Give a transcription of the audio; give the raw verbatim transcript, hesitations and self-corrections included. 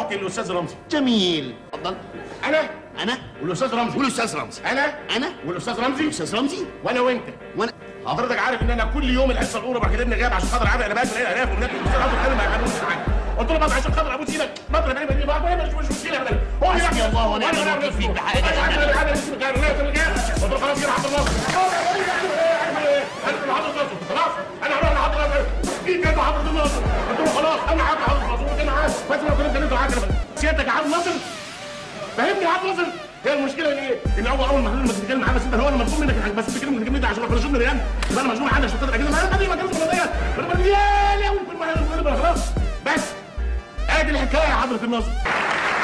اوكي الاستاذ رمزي. جميل، اتفضل. انا انا والاستاذ رمزي والاستاذ رمزي. انا انا والاستاذ رمزي والاستاذ رمزي وانا وانت. وانا حضرتك عارف ان انا كل يوم الحصه الاولى بروح كاتبني غياب عشان خاطر عامل انا بقى انا الاف ومنك الاستاذ رمزي قال ما يعملوش حاجه. قلت له بس عشان خاطر ابوس ايدك بضرب عيني بدي بقى مش مش مشكله ابدا. هو حسبي الله ونعم الوكيل فيك بحق ده. قلت له خلاص كده حضر نصر. خلاص انا هروح لحضر نصر. جيت كده حضر نصر. قلت له خلاص انا هروح حضر نصر وانت معاه بس لو كنت انت معاك سيادتك يا حضر نصر. فهمني يا حضر نصر. هي المشكله ان ايه؟ ان اول اول ما لما تتكلم معاه بس انت هو انا مطلوب منك بس تتكلم من الجمله عشان اخرج من ريان يبقى انا مشغول عنك عشان تقدر اجيب انا ما كانش قضيه انا يا لهوي كل ما خلاص بس ادي الحكايه يا حضره الناظر.